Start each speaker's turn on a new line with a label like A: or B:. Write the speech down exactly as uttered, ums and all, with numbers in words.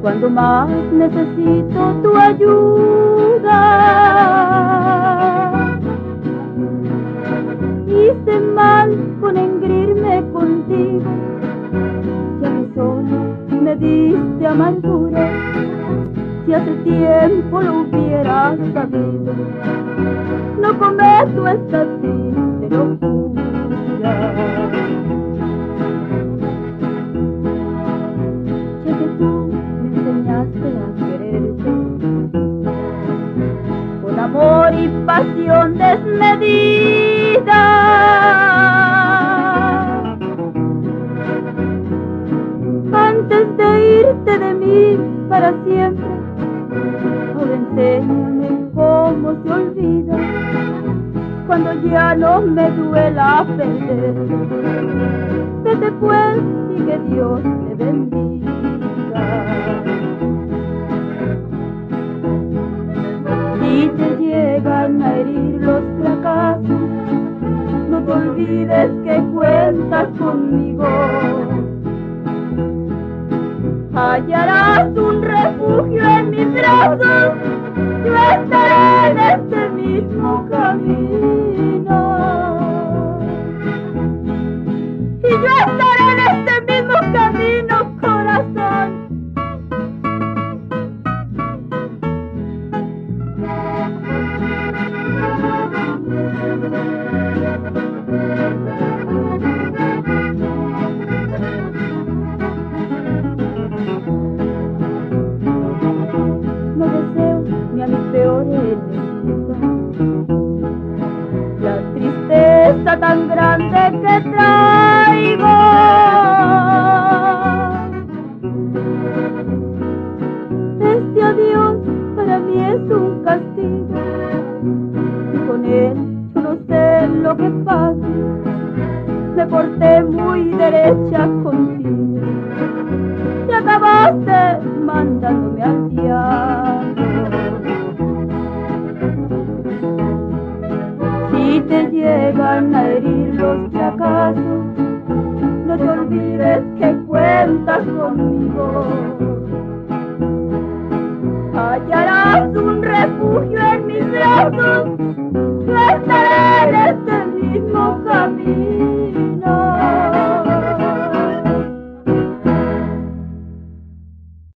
A: cuando más necesito tu ayuda. Hice mal con engreírme contigo, ya que solo me diste amargura. Si hace tiempo lo hubieras sabido, no cometo esta triste locura. Ya que tú me enseñaste a quererte con amor y pasión desmedida, antes de irte de mí para siempre, ahora enséñame cómo se olvida cuando ya no me duela perder. Vete pues y que Dios te bendiga. Si te llegan a herir los fracasos, no te olvides que cuentas conmigo. Hallarás un refugio en mis brazos, yo estaré en este mismo camino. Y yo estaré en este mismo camino, corazón. No deseo ni a mi peor enemigo la tristeza tan grande que traigo. Este adiós para mí es un castigo, y con él yo no sé lo que pasa. Me porté muy derecha contigo, te acabaste mandándome al diablo. Si te llegan a herir los fracasos, no te olvides que cuentas conmigo. Hallarás un refugio en mis brazos, yo estaré en este mismo camino.